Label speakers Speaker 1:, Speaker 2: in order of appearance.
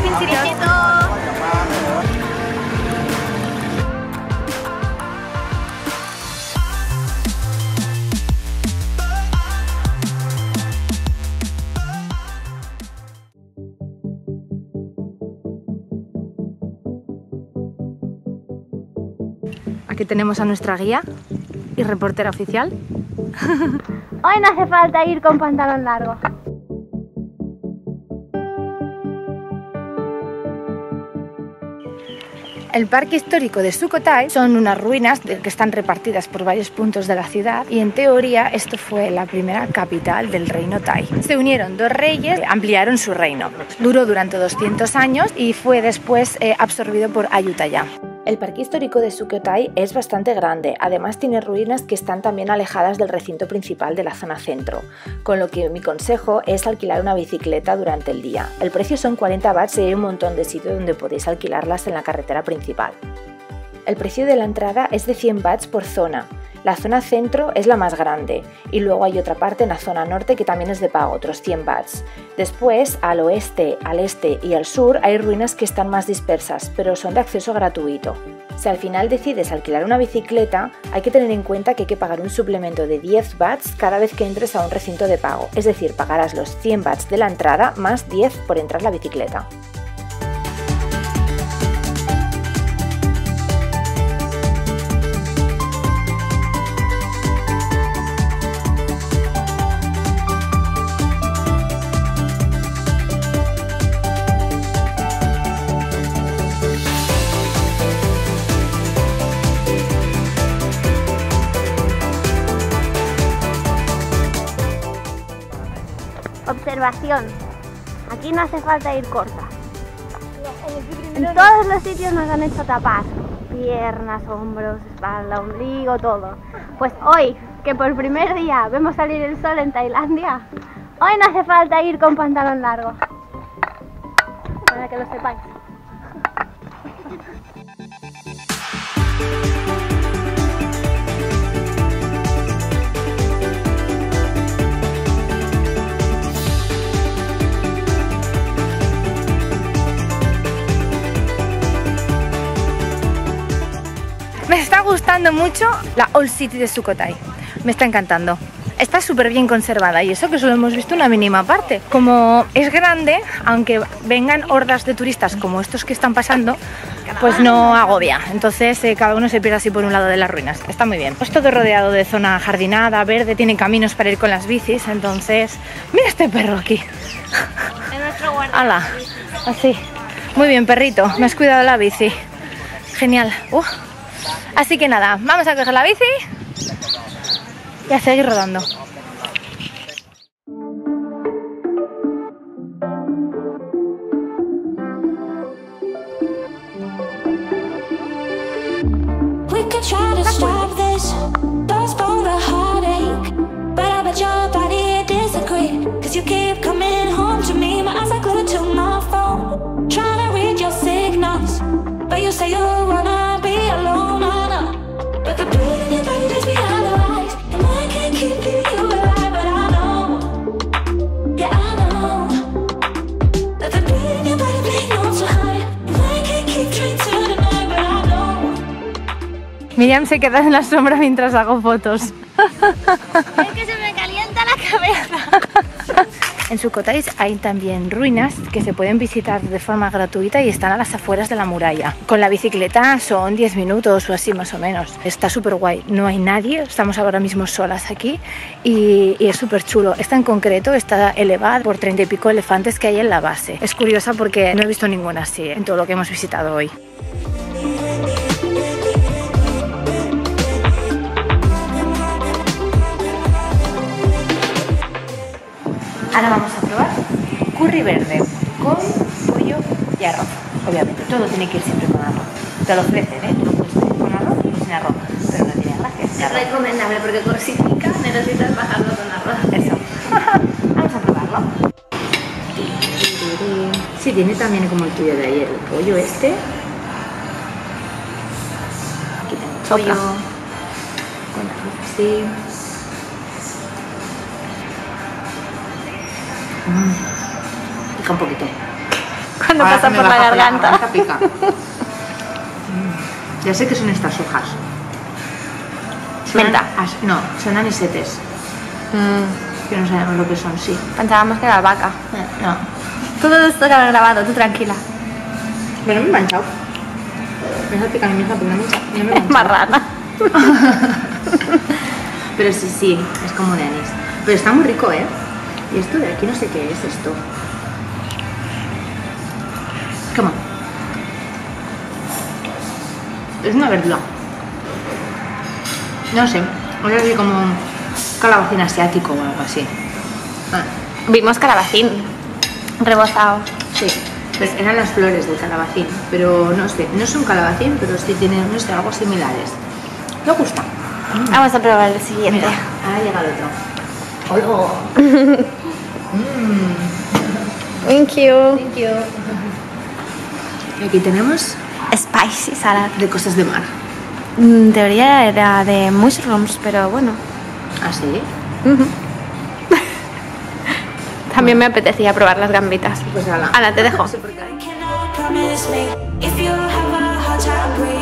Speaker 1: pincitos. Aquí tenemos a nuestra guía y reportera oficial.
Speaker 2: Hoy no hace falta ir con pantalón largo.
Speaker 1: El parque histórico de Sukhothai son unas ruinas que están repartidas por varios puntos de la ciudad y en teoría esto fue la primera capital del reino Thai. Se unieron dos reyes, ampliaron su reino. Duró durante 200 años y fue después absorbido por Ayutthaya. El parque histórico de Sukhothai es bastante grande, además tiene ruinas que están también alejadas del recinto principal de la zona centro, con lo que mi consejo es alquilar una bicicleta durante el día. El precio son 40 bahts y hay un montón de sitios donde podéis alquilarlas en la carretera principal. El precio de la entrada es de 100 bahts por zona. La zona centro es la más grande y luego hay otra parte en la zona norte que también es de pago, otros 100 bahts. Después, al oeste, al este y al sur hay ruinas que están más dispersas, pero son de acceso gratuito. Si al final decides alquilar una bicicleta, hay que tener en cuenta que hay que pagar un suplemento de 10 bahts cada vez que entres a un recinto de pago, es decir, pagarás los 100 bahts de la entrada más 10 por entrar la bicicleta.
Speaker 2: Observación. Aquí no hace falta ir corta. En todos los sitios nos han hecho tapar. Piernas, hombros, espalda, ombligo, todo. Pues hoy, que por primer día vemos salir el sol en Tailandia, hoy no hace falta ir con pantalón largo. Para que lo sepáis.
Speaker 1: Me está gustando mucho la Old City de Sukhothai, me está encantando. Está súper bien conservada y eso que solo hemos visto una mínima parte. Como es grande, aunque vengan hordas de turistas como estos que están pasando, pues no agobia. Entonces cada uno se pierde así por un lado de las ruinas. Está muy bien. Es todo rodeado de zona jardinada, verde, tiene caminos para ir con las bicis. Entonces, mira este perro aquí.
Speaker 2: Es nuestro guardia.
Speaker 1: ¡Hala! Así. Muy bien, perrito. Me has cuidado la bici. Genial. Así que nada, vamos a coger la bici y a seguir rodando. Miriam se queda en la sombra mientras hago fotos.
Speaker 2: Es que se me calienta la cabeza.
Speaker 1: En Sukhothai hay también ruinas que se pueden visitar de forma gratuita y están a las afueras de la muralla. Con la bicicleta son 10 minutos o así más o menos. Está súper guay, no hay nadie, estamos ahora mismo solas aquí y es súper chulo. Esta en concreto está elevada por 30 y pico elefantes que hay en la base. Es curiosa porque no he visto ninguna así en todo lo que hemos visitado hoy. Ahora vamos a probar curry verde con pollo y arroz. Obviamente, todo tiene que ir siempre con arroz. Te lo ofrecen, ¿eh? Tú lo puedes pedir con arroz o sin arroz, pero no tiene gracia.
Speaker 2: Es recomendable porque cosifica, necesitas bajarlo con arroz.
Speaker 1: Eso. Vamos a probarlo. Sí, tiene también como el tuyo de ayer, el pollo este. Aquí tengo pollo con arroz, sí. Pica un poquito.
Speaker 2: cuando
Speaker 1: Ahora
Speaker 2: pasa
Speaker 1: que me
Speaker 2: por la
Speaker 1: baja
Speaker 2: garganta.
Speaker 1: pica. Ya sé que son estas hojas.
Speaker 2: Menta.
Speaker 1: No, son anisetes. Que no sabemos lo que son, sí.
Speaker 2: Pensábamos que era albahaca.
Speaker 1: No.
Speaker 2: Todo esto queda grabado, tú tranquila.
Speaker 1: Pero me he manchado. Me está picando, me está picando mucho. Ya me he
Speaker 2: Es marrana.
Speaker 1: Pero sí, es como de anís. Pero está muy rico, ¿eh? Y esto de aquí no sé qué es esto. ¿Cómo? Es una verdura. No sé, es así como calabacín asiático o algo así.
Speaker 2: Vimos calabacín rebozado.
Speaker 1: Sí, pues eran las flores del calabacín, pero no sé, no es un calabacín, pero sí tienen, no sé, algo similares. Me gusta.
Speaker 2: Vamos a probar el siguiente.
Speaker 1: Mira, ahora llega el otro. ¡Hola!
Speaker 2: Thank you.
Speaker 1: Thank you. Y aquí tenemos
Speaker 2: Spicy salad.
Speaker 1: de cosas de mar.
Speaker 2: En teoría era de mushrooms, pero bueno.
Speaker 1: ¿Ah, sí?
Speaker 2: También me apetecía probar las gambitas.
Speaker 1: Pues ala.
Speaker 2: Ana, te dejo.
Speaker 1: No sé por qué.
Speaker 3: Promise me if you have a hard time breathing.